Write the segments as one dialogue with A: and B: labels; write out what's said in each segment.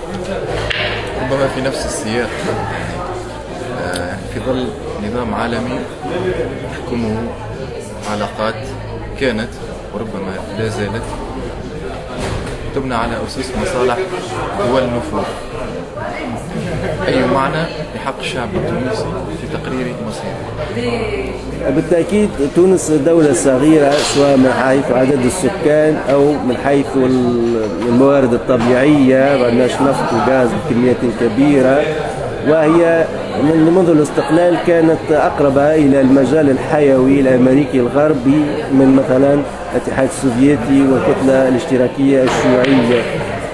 A: ربما في نفس السياق، في ظل نظام عالمي تحكمه علاقات كانت وربما لا زالت تبنى على أسس مصالح دول النفوذ. أي معنى لحق الشعب التونسي في تقرير مصيره؟
B: بالتأكيد تونس دولة صغيرة، سواء من حيث عدد السكان أو من حيث الموارد الطبيعية، ما عندناش نفط وغاز بكميات كبيرة، وهي منذ الاستقلال كانت أقرب إلى المجال الحيوي الأمريكي الغربي من مثلا الاتحاد السوفيتي والكتلة الاشتراكية الشيوعية.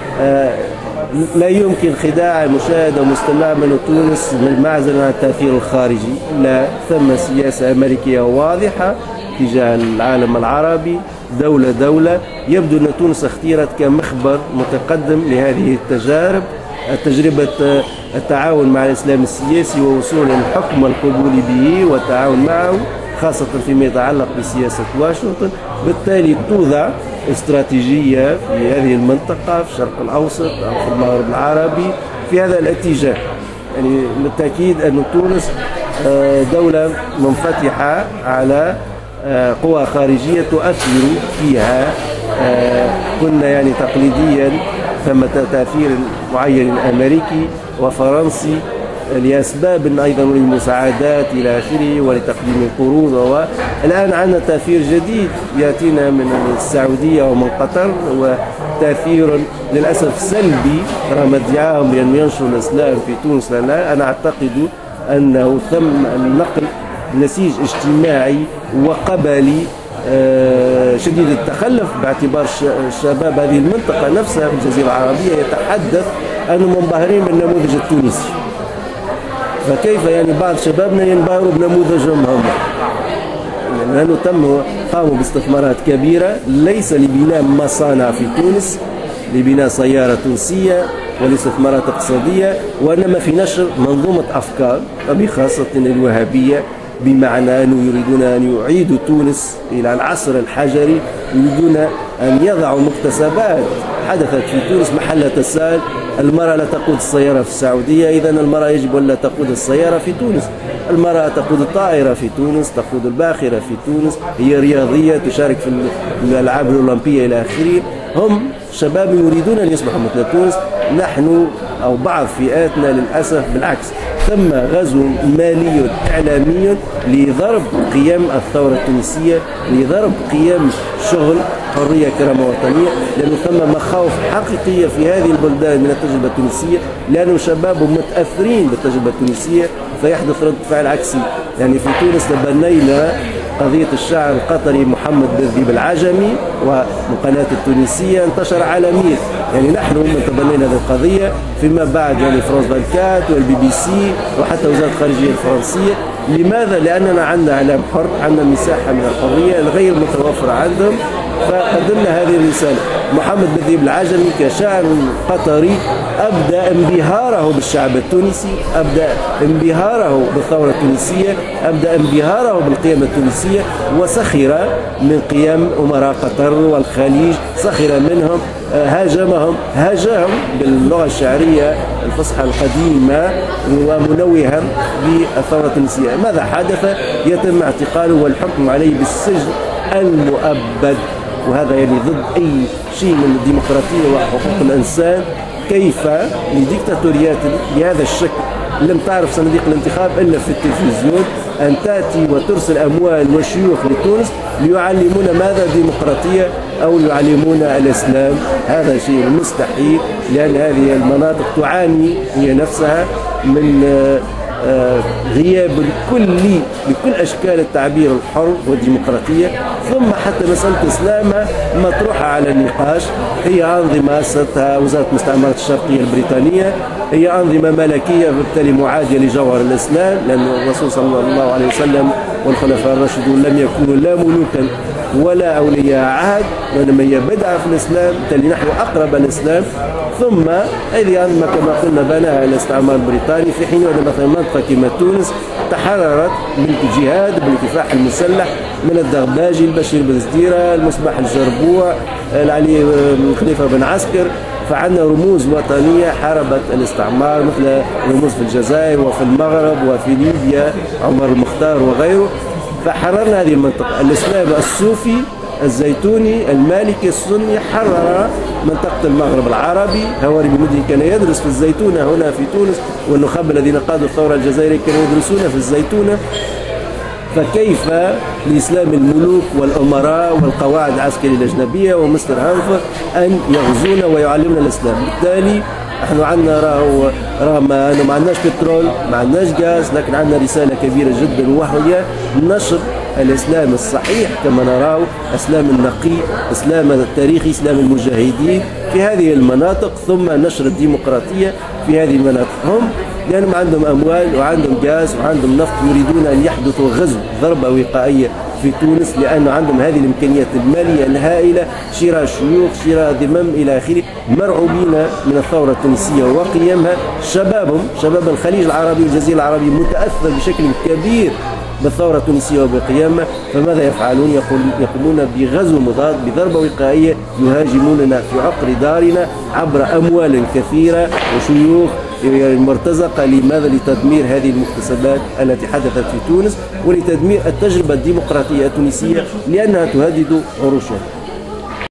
B: لا يمكن خداع المشاهد ومستمع من تونس من معزل عن التأثير الخارجي. لا، ثم سياسة أمريكية واضحة تجاه العالم العربي دولة دولة. يبدو أن تونس اختيرت كمخبر متقدم لهذه التجارب، تجربة التعاون مع الإسلام السياسي ووصول الحكم والقبول به والتعاون معه، خاصة فيما يتعلق بسياسة واشنطن. بالتالي توضع استراتيجية في هذه المنطقة في الشرق الأوسط أو في المغرب العربي في هذا الاتجاه. يعني بالتأكيد أن تونس دولة منفتحة على قوى خارجية تؤثر فيها. كنا يعني تقليديا ثم تأثير معين أمريكي وفرنسي لأسباب أيضا للمساعدات إلى آخره ولتقديم القروض. والآن عندنا تأثير جديد يأتينا من السعودية ومن قطر، وتأثير للأسف سلبي رغم ادعاهم بأن ينشروا الإسلام في تونس. لا، أنا أعتقد أنه ثم النقل نسيج اجتماعي وقبلي شديد التخلف، باعتبار شباب هذه المنطقة نفسها في الجزيرة العربية يتحدث أنهم منبهرين بالنموذج التونسي. فكيف يعني بعض شبابنا ينبهروا بنموذجهم هم؟ لأنه قاموا باستثمارات كبيرة ليس لبناء مصانع في تونس، لبناء سيارة تونسية والاستثمارات اقتصادية، وإنما في نشر منظومة أفكار وبخاصة الوهابية، بمعنى أنه يريدون أن يعيدوا تونس إلى العصر الحجري، يريدون أن يضعوا مكتسبات حدثت في تونس محل تساؤل. المرأة لا تقود السيارة في السعودية، إذن المرأة يجب أن لا تقود السيارة في تونس. المرأة تقود الطائرة في تونس، تقود الباخرة في تونس، هي رياضية تشارك في الألعاب الأولمبية إلى آخره. هم شباب يريدون أن يصبحوا مثل تونس. نحن أو بعض فئاتنا للأسف بالعكس، ثم غزو مالي إعلامي لضرب قيم الثورة التونسية، لضرب قيم شغل حرية كرامة وطنية، لأنه ثم مخاوف حقيقية في هذه البلدان من التجربة التونسية، لأنه شبابهم متأثرين بالتجربة التونسية فيحدث رد فعل عكسي. يعني في تونس تبنينا قضية الشاعر القطري محمد بن ذيب العجمي، والقناة التونسية انتشر عالميا. يعني نحن من تبنينا هذه القضية، فيما بعد يعني فرانس 24 والبي بي سي وحتى وزارة الخارجية الفرنسية. لماذا؟ لأننا عندنا إعلام حر، عندنا مساحة من الحرية الغير متوفرة عندهم، فقدمنا هذه الرسالة. محمد بن ذيب العجمي كشاعر قطري أبدأ انبهاره بالشعب التونسي، أبدأ انبهاره بالثورة التونسية، أبدأ انبهاره بالقيم التونسية، وسخر من قيم أمراء قطر والخليج، سخر منهم، هاجهم باللغة الشعرية الفصحى القديمة ومنوها بالثورة التونسية. ماذا حدث؟ يتم اعتقاله والحكم عليه بالسجن المؤبد، وهذا يعني ضد أي شيء من الديمقراطية وحقوق الإنسان. كيف لديكتاتوريات بهذا الشكل لم تعرف صناديق الانتخاب إلا في التلفزيون أن تأتي وترسل أموال وشيوخ لتونس ليعلمون ماذا ديمقراطية أو يعلمون الإسلام؟ هذا شيء مستحيل، لأن هذه المناطق تعاني هي نفسها من غياب كلي لكل أشكال التعبير الحر والديمقراطية. ثم حتى مسألة الإسلام مطروحة على النقاش. هي أنظمة أسستها وزارة المستعمرات الشرقية البريطانية، هي أنظمة ملكية بالتالي معادية لجوهر الإسلام، لأن الرسول صلى الله عليه وسلم والخلفاء الراشدون لم يكونوا لا ملوكا ولا أولياء عهد، وإنما هي بدعة في الإسلام، بالتالي نحن أقرب الإسلام. ثم هذه أنظمة كما قلنا بناها الاستعمار البريطاني، في حين أن مثلا منطقة كما تونس تحررت بالجهاد بالكفاح المسلح من الدغباجي البشير بن زديرة، المصباح الجربوع، العلي خليفة بن عسكر. فعندنا رموز وطنية حاربت الاستعمار مثل رموز في الجزائر وفي المغرب وفي ليبيا، عمر المختار وغيره. فحررنا هذه المنطقة. الإسلام الصوفي الزيتوني المالكي السني حرر منطقة المغرب العربي. هواري بن كان يدرس في الزيتونة هنا في تونس، والنخب الذين قادوا الثورة الجزائرية كانوا يدرسون في الزيتونة. فكيف لإسلام الملوك والأمراء والقواعد العسكرية الأجنبية ومستر هانفر أن يغزونا ويعلمنا الإسلام؟ بالتالي نحن عندنا رغم أنه ما عندناش بترول ما عندناش غاز، لكن عندنا رسالة كبيرة جدا وهي نشر الإسلام الصحيح كما نراه، إسلام النقي، إسلام التاريخي، إسلام المجاهدين في هذه المناطق، ثم نشر الديمقراطية في هذه المناطق. هم لأنهم عندهم أموال وعندهم غاز وعندهم نفط يريدون أن يحدثوا غزو، ضربة وقائية في تونس، لأن عندهم هذه الإمكانيات المالية الهائلة، شراء شيوخ، شراء ذمم إلى آخره. مرعوبين من الثورة التونسية وقيامها. شباب الخليج العربي والجزيرة العربية متأثر بشكل كبير بالثورة التونسية وبقيامها. فماذا يفعلون؟ يقومون بغزو مضاد، بضربة وقائية، يهاجموننا في عقر دارنا عبر أموال كثيرة وشيوخ مرتزقة. لماذا؟ لتدمير هذه المكتسبات التي حدثت في تونس، ولتدمير التجربة الديمقراطية التونسية، لأنها تهدد عروشها.